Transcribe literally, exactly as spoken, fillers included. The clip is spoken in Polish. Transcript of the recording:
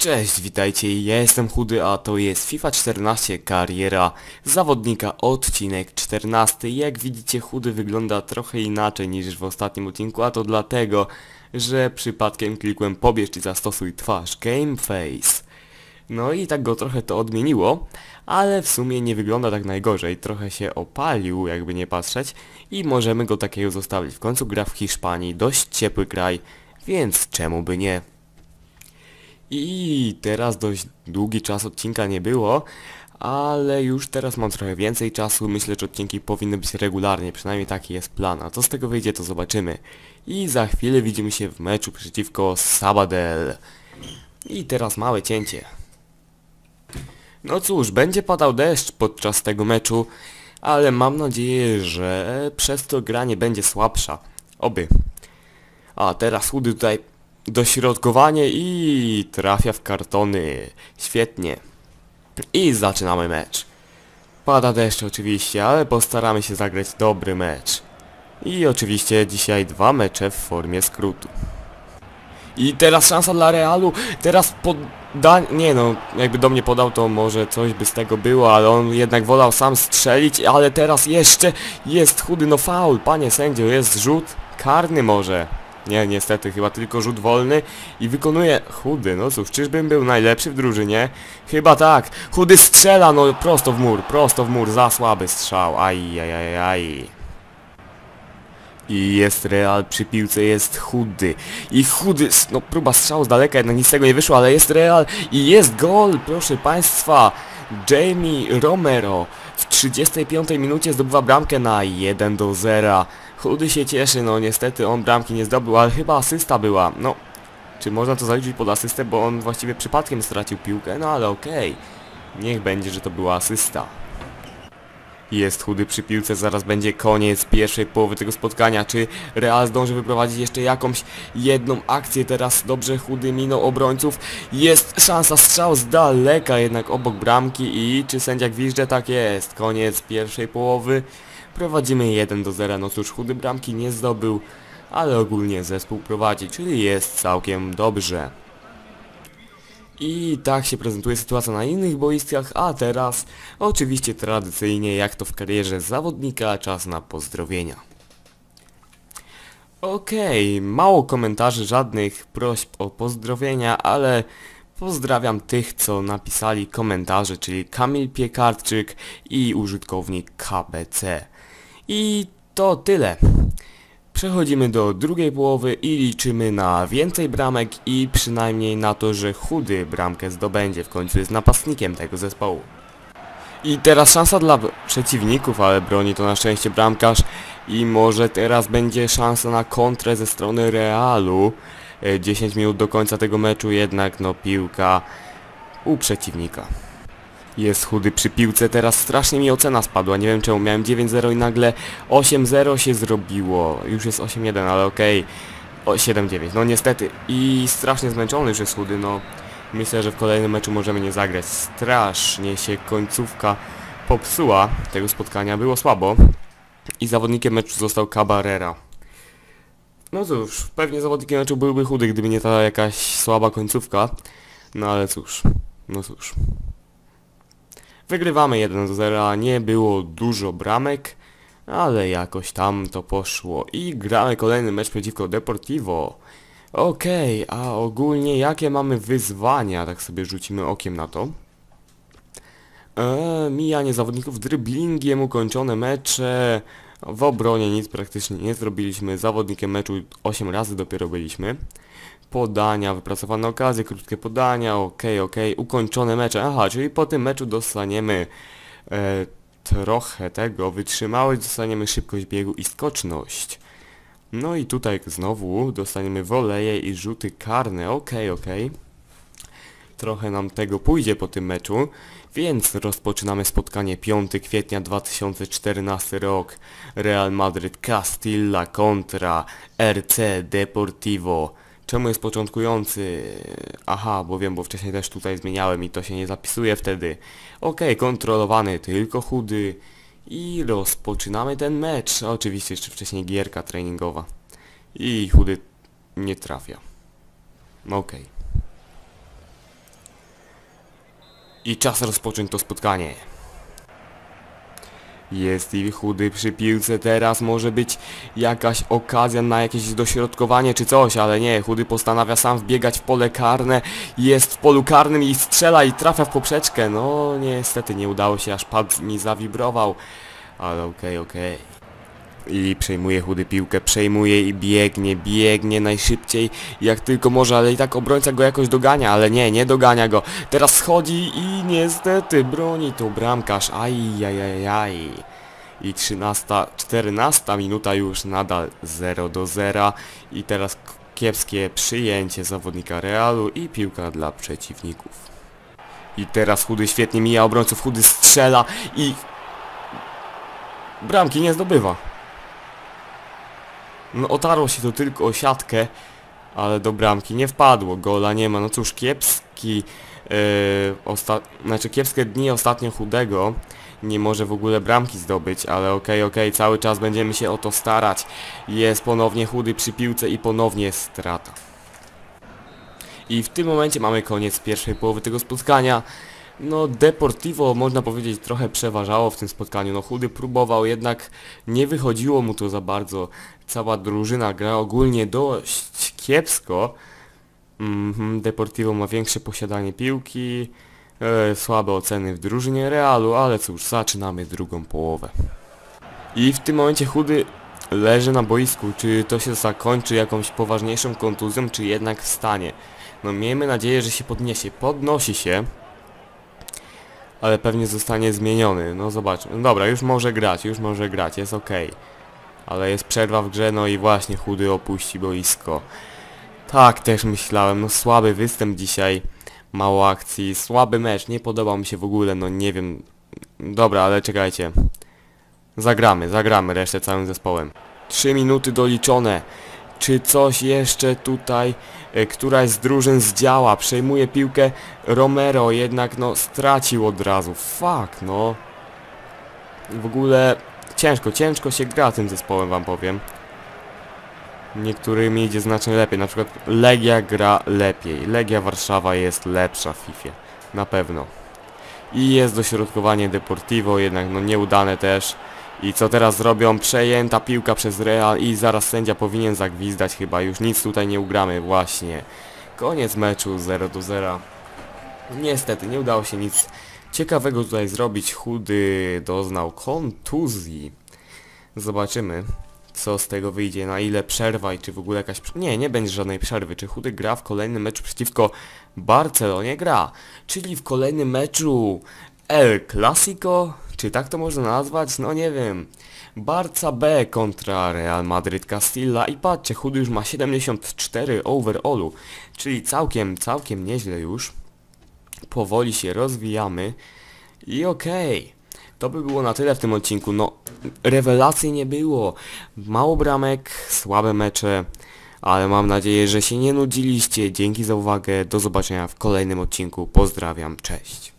Cześć, witajcie, ja jestem Chudy, a to jest FIFA czternaście Kariera Zawodnika, odcinek czternasty. Jak widzicie, Chudy wygląda trochę inaczej niż w ostatnim odcinku, a to dlatego, że przypadkiem klikłem pobierz i zastosuj twarz, Game Face. No i tak go trochę to odmieniło, ale w sumie nie wygląda tak najgorzej, trochę się opalił, jakby nie patrzeć, i możemy go takiego zostawić. W końcu gra w Hiszpanii, dość ciepły kraj, więc czemu by nie? I teraz dość długi czas odcinka nie było, ale już teraz mam trochę więcej czasu, myślę, że odcinki powinny być regularnie, przynajmniej taki jest plan, a co z tego wyjdzie, to zobaczymy. I za chwilę widzimy się w meczu przeciwko Sabadell. I teraz małe cięcie. No cóż, będzie padał deszcz podczas tego meczu, ale mam nadzieję, że przez to gra nie będzie słabsza. Oby. A teraz Chudy tutaj dośrodkowanie i trafia w kartony. Świetnie. I zaczynamy mecz. Pada deszcz oczywiście, ale postaramy się zagrać dobry mecz. I oczywiście dzisiaj dwa mecze w formie skrótu. I teraz szansa dla Realu. Teraz poda... Nie no, jakby do mnie podał, to może coś by z tego było, ale on jednak wolał sam strzelić, ale teraz jeszcze jest Chudy, no faul, panie sędzio, jest rzut karny może. Nie, niestety, chyba tylko rzut wolny i wykonuje Chudy. No cóż, czyżbym był najlepszy w drużynie? Chyba tak. Chudy strzela, no prosto w mur, prosto w mur, za słaby strzał. Aj, aj, aj, aj. I jest Real przy piłce, jest Chudy. I Chudy, no próba strzału z daleka, jednak nic z tego nie wyszło, ale jest Real i jest gol, proszę państwa. Jamie Romero w trzydziestej piątej minucie zdobywa bramkę na jeden do zera. Chudy się cieszy, no niestety on bramki nie zdobył, ale chyba asysta była. No, czy można to zaliczyć pod asystę, bo on właściwie przypadkiem stracił piłkę? No ale okej. Niech będzie, że to była asysta. Jest Chudy przy piłce, zaraz będzie koniec pierwszej połowy tego spotkania. Czy Real zdąży wyprowadzić jeszcze jakąś jedną akcję? Teraz dobrze Chudy minął obrońców. Jest szansa, strzał z daleka, jednak obok bramki. I czy sędzia gwizdże? Tak jest. Koniec pierwszej połowy. Prowadzimy jeden do zera. No cóż, Chudy bramki nie zdobył, ale ogólnie zespół prowadzi, czyli jest całkiem dobrze. I tak się prezentuje sytuacja na innych boiskach, a teraz oczywiście tradycyjnie, jak to w karierze zawodnika, czas na pozdrowienia. Okej, okay, mało komentarzy, żadnych prośb o pozdrowienia, ale pozdrawiam tych, co napisali komentarze, czyli Kamil Piekarczyk i użytkownik K B C. I to tyle. Przechodzimy do drugiej połowy i liczymy na więcej bramek i przynajmniej na to, że Chudy bramkę zdobędzie. W końcu jest napastnikiem tego zespołu. I teraz szansa dla przeciwników, ale broni to na szczęście bramkarz. I może teraz będzie szansa na kontrę ze strony Realu. dziesięć minut do końca tego meczu, jednak no piłka u przeciwnika. Jest Chudy przy piłce, teraz strasznie mi ocena spadła, nie wiem czemu, miałem dziewięć zero i nagle osiem zero się zrobiło, już jest osiem jeden, ale okej, okay. siedem dziewięć, no niestety, i strasznie zmęczony już jest Chudy, no myślę, że w kolejnym meczu możemy nie zagrać, strasznie się końcówka popsuła tego spotkania, było słabo i zawodnikiem meczu został Cabarera. No cóż, pewnie zawodnikiem meczu byłby Chudy, gdyby nie ta jakaś słaba końcówka, no ale cóż, no cóż. Wygrywamy jeden do zera, nie było dużo bramek, ale jakoś tam to poszło. I gramy kolejny mecz przeciwko Deportivo. Okej, okay, a ogólnie jakie mamy wyzwania? Tak sobie rzucimy okiem na to. Eee, mijanie zawodników driblingiem, ukończone mecze. W obronie nic praktycznie nie zrobiliśmy. Zawodnikiem meczu osiem razy dopiero byliśmy. Podania, wypracowane okazje, krótkie podania, okej, okej, ukończone mecze. Aha, czyli po tym meczu dostaniemy e, trochę tego, wytrzymałość, dostaniemy szybkość biegu i skoczność. No i tutaj znowu dostaniemy woleje i rzuty karne, okej, okej. Trochę nam tego pójdzie po tym meczu, więc rozpoczynamy spotkanie piątego kwietnia dwa tysiące czternasty rok. Real Madrid Castilla kontra R C Deportivo. Czemu jest początkujący? Aha, bo wiem, bo wcześniej też tutaj zmieniałem i to się nie zapisuje wtedy. Okej, okay, kontrolowany tylko Chudy. I rozpoczynamy ten mecz. Oczywiście jeszcze wcześniej gierka treningowa. I Chudy nie trafia. Okej. Okay. I czas rozpocząć to spotkanie. Jest i Chudy przy piłce, teraz może być jakaś okazja na jakieś dośrodkowanie czy coś, ale nie, Chudy postanawia sam wbiegać w pole karne, jest w polu karnym i strzela i trafia w poprzeczkę. No niestety nie udało się, aż pad mi zawibrował, ale okej, okay, okej. Okay. I przejmuje Chudy piłkę, przejmuje i biegnie, biegnie najszybciej jak tylko może, ale i tak obrońca go jakoś dogania, ale nie, nie dogania go. Teraz schodzi i niestety broni to bramkarz, ajajajaj. I trzynasta, czternasta minuta już nadal zero do zera i teraz kiepskie przyjęcie zawodnika Realu i piłka dla przeciwników. I teraz Chudy świetnie mija obrońców, Chudy strzela i bramki nie zdobywa. No otarło się to tylko o siatkę, ale do bramki nie wpadło, gola nie ma. No cóż, kiepski, yy, osta znaczy kiepskie dni ostatnio Chudego, nie może w ogóle bramki zdobyć, ale okej, okay, okej, okay, cały czas będziemy się o to starać. Jest ponownie Chudy przy piłce i ponownie strata. I w tym momencie mamy koniec pierwszej połowy tego spotkania. No Deportivo można powiedzieć trochę przeważało w tym spotkaniu, no Chudy próbował, jednak nie wychodziło mu to za bardzo. Cała drużyna gra ogólnie dość kiepsko. Mm-hmm, Deportivo ma większe posiadanie piłki, e, słabe oceny w drużynie Realu, ale cóż, zaczynamy drugą połowę. I w tym momencie Chudy leży na boisku, czy to się zakończy jakąś poważniejszą kontuzją, czy jednak wstanie. No miejmy nadzieję, że się podniesie, podnosi się. Ale pewnie zostanie zmieniony, no zobaczmy. No dobra, już może grać, już może grać, jest okej. Okay. Ale jest przerwa w grze, no i właśnie Chudy opuści boisko. Tak też myślałem, no słaby występ dzisiaj. Mało akcji, słaby mecz, nie podobał mi się w ogóle, no nie wiem. Dobra, ale czekajcie. Zagramy, zagramy resztę całym zespołem. Trzy minuty doliczone. Czy coś jeszcze tutaj, e, któraś z drużyn zdziała? Przejmuje piłkę Romero, jednak no stracił od razu. Fuck, no. W ogóle ciężko, ciężko się gra tym zespołem, wam powiem. Niektórymi idzie znacznie lepiej, na przykład Legia gra lepiej. Legia Warszawa jest lepsza w Fifie, na pewno. I jest dośrodkowanie Deportivo, jednak no nieudane też. I co teraz zrobią? Przejęta piłka przez Real i zaraz sędzia powinien zagwizdać chyba. Już nic tutaj nie ugramy, właśnie. Koniec meczu, zero do zera. Niestety, nie udało się nic ciekawego tutaj zrobić. Chudy doznał kontuzji. Zobaczymy, co z tego wyjdzie, na ile przerwa i czy w ogóle jakaś... Nie, nie będzie żadnej przerwy. Czy Chudy gra w kolejnym meczu przeciwko Barcelonie? Gra. Czyli w kolejnym meczu El Clasico? Czy tak to można nazwać? No nie wiem. Barca B kontra Real Madrid Castilla i patrzcie, Chudy już ma siedemdziesiąt cztery overallu, czyli całkiem, całkiem nieźle już. Powoli się rozwijamy i okej. Okay. To by było na tyle w tym odcinku. No, rewelacji nie było. Mało bramek, słabe mecze, ale mam nadzieję, że się nie nudziliście. Dzięki za uwagę, do zobaczenia w kolejnym odcinku. Pozdrawiam, cześć.